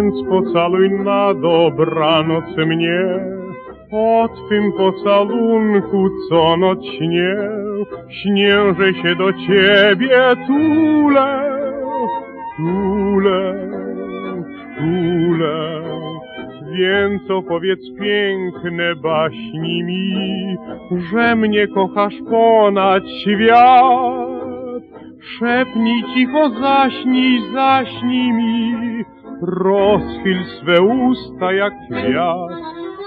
Więc pocaluj na dobranoc mnie, o twym pocalunku co noc śnię, śnię, że się do ciebie tulę, tulę, tulę. Więc opowiedz piękne baśni mi, że mnie kochasz ponad świat. Szepnij cicho, zaśnij, zaśnij mi, rozchyl swe usta jak kwiat.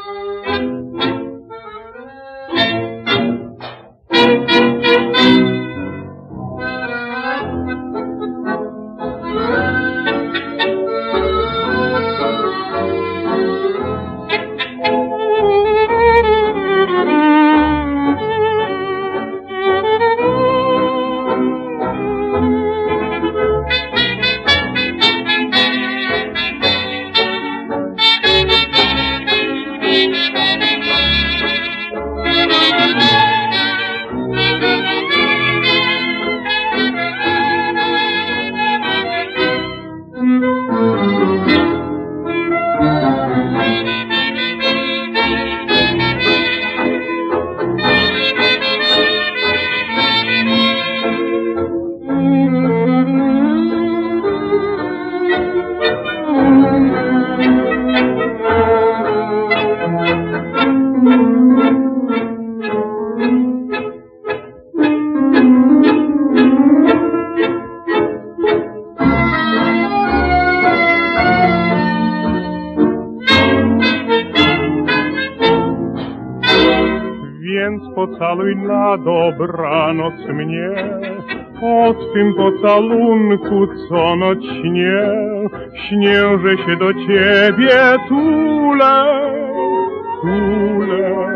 Więc pocaluj na dobranoc mnie, o twym pocalunku co noc śnię, śnię, że się do ciebie tulę, tulę,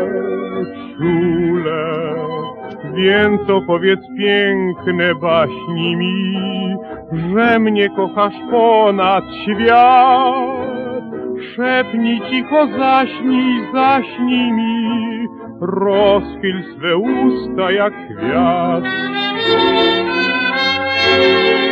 tulę. Więc opowiedz piękne baśni mi, że mnie kochasz ponad świat. Szepnij cicho, zaśnij, zaśnij mi, rozchyl swe usta jak kwiat.